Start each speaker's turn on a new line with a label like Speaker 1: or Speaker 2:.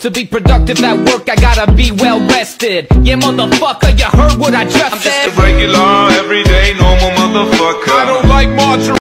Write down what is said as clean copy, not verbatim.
Speaker 1: To be productive at work, I gotta be well rested. Yeah, motherfucker, you heard what I just said.
Speaker 2: I'm just a regular, everyday, normal motherfucker. I don't like margarine.